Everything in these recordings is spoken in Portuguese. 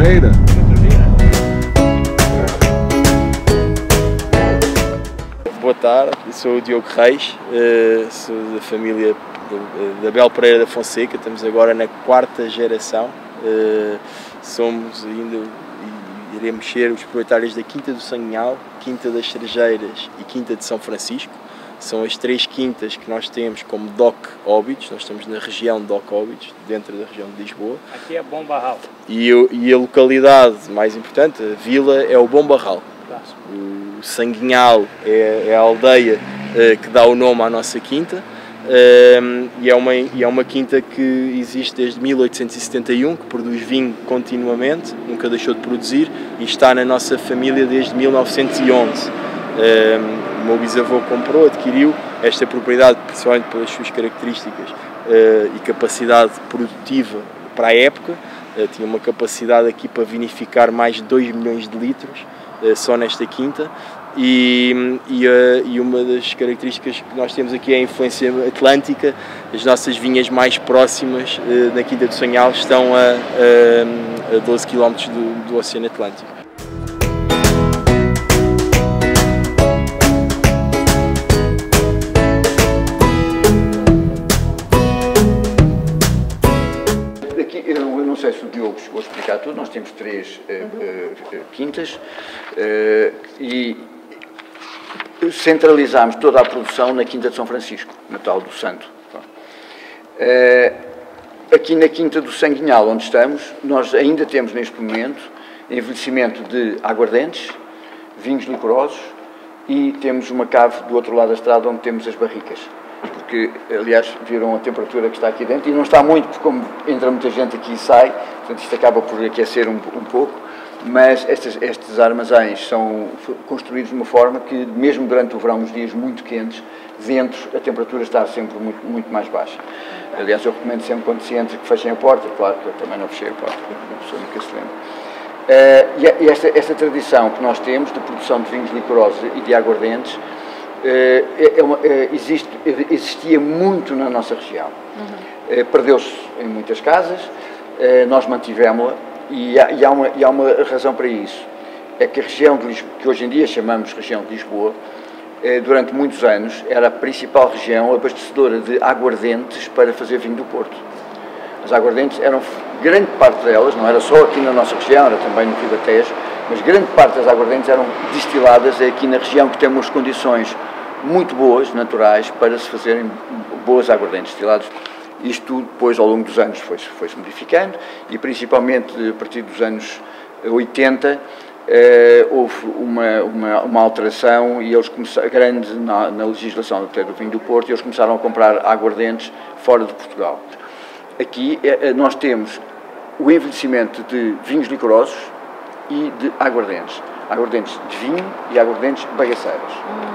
Pereira. Boa tarde, eu sou o Diogo Reis, sou da família da Abel Pereira da Fonseca, estamos agora na 4ª geração, somos ainda, iremos ser os proprietários da Quinta do Sanguinhal, Quinta das Cerejeiras e Quinta de São Francisco. São as 3 quintas que nós temos como DOC Óbidos, nós estamos na região de DOC Óbidos, dentro da região de Lisboa. Aqui é Bom Barral. E a localidade mais importante, a vila, é o Bom Barral. O Sanguinhal é a aldeia que dá o nome à nossa quinta, e é uma quinta que existe desde 1871, que produz vinho continuamente, nunca deixou de produzir, e está na nossa família desde 1911. O meu bisavô comprou, adquiriu esta propriedade, principalmente pelas suas características e capacidade produtiva para a época. Tinha uma capacidade aqui para vinificar mais de 2 milhões de litros só nesta quinta, e uma das características que nós temos aqui é a influência atlântica. As nossas vinhas mais próximas na Quinta do Sanguinal estão a 12 km do Oceano Atlântico. Eu não sei se o Diogo chegou a explicar tudo, nós temos 3 quintas e centralizámos toda a produção na Quinta de São Francisco, Natal do Santo. Aqui na Quinta do Sanguinhal, onde estamos, nós ainda temos neste momento envelhecimento de aguardentes, vinhos licorosos, e temos uma cave do outro lado da estrada onde temos as barricas. Porque, aliás, viram a temperatura que está aqui dentro, e não está muito, porque como entra muita gente aqui e sai, portanto isto acaba por aquecer um pouco, mas estes armazéns são construídos de uma forma que, mesmo durante o verão, nos dias muito quentes, dentro a temperatura está sempre muito mais baixa. Aliás, eu recomendo sempre, quando se entra, que fechem a porta. Claro que eu também não fechei a porta, a pessoa nunca se lembra. E esta tradição que nós temos de produção de vinhos licorosos e de aguardentes existia muito na nossa região. Perdeu-se em muitas casas, nós mantivemos-la, e há uma razão para isso. É que a região de Lisboa, que hoje em dia chamamos região de Lisboa, durante muitos anos era a principal região abastecedora de aguardentes para fazer vinho do Porto. As aguardentes eram, grande parte delas, não era só aqui na nossa região, era também no Ribatejo, mas grande parte das aguardentes eram destiladas aqui na região, que tem umas condições muito boas, naturais, para se fazerem boas aguardentes destilados. Isto depois, ao longo dos anos, foi-se modificando, e principalmente a partir dos anos 80 houve uma alteração, e eles começaram, grande na legislação até do vinho do Porto, e eles começaram a comprar aguardentes fora de Portugal. Aqui nós temos o envelhecimento de vinhos licorosos e de aguardentes de vinho e aguardentes bagaceiras.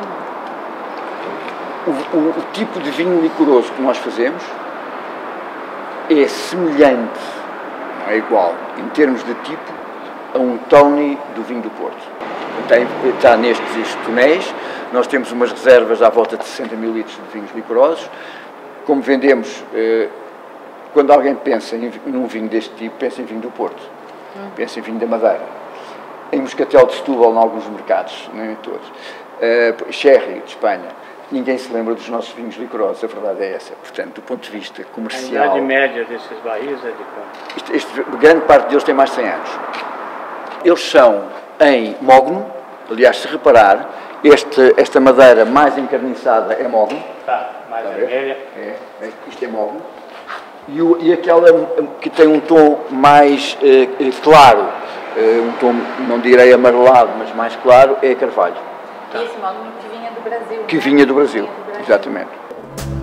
O tipo de vinho licoroso que nós fazemos é semelhante, não é igual, em termos de tipo, a um Tony do vinho do Porto. Está nestes tonéis, nós temos umas reservas à volta de 60 mil litros de vinhos licorosos. Como vendemos, quando alguém pensa num vinho deste tipo, pensa em vinho do Porto, pensa em vinho da Madeira. Em Moscatel de Setúbal, em alguns mercados, não em todos. Sherry, de Espanha. Ninguém se lembra dos nossos vinhos licorosos, a verdade é essa. Portanto, do ponto de vista comercial... A idade média desses barris é de quanto? Grande parte deles tem mais de 100 anos. Eles são em mogno, aliás, se reparar, esta madeira mais encarniçada é mogno. Tá, mais vermelha. Isto é mogno. E aquela que tem um tom mais claro, um tom, não direi amarelado, mas mais claro, é a Carvalho. E esse mogno que vinha do Brasil. Que vinha do Brasil, exatamente.